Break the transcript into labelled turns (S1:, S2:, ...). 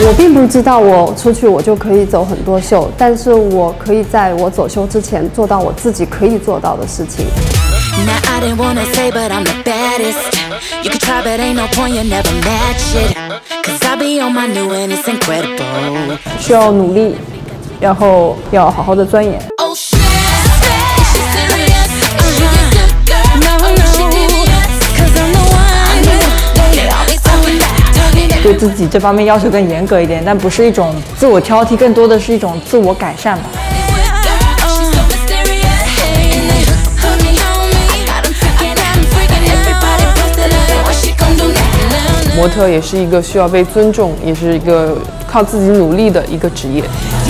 S1: 我并不知道我出去我就可以走很多秀，但是我可以在我走秀之前做到我自己可以做到的事情。需要努力，然后要好好的钻研。对自己这方面要求更严格一点，但不是一种自我挑剔，更多的是一种自我改善吧。模特也是一个需要被尊重，也是一个靠自己努力的一个职业。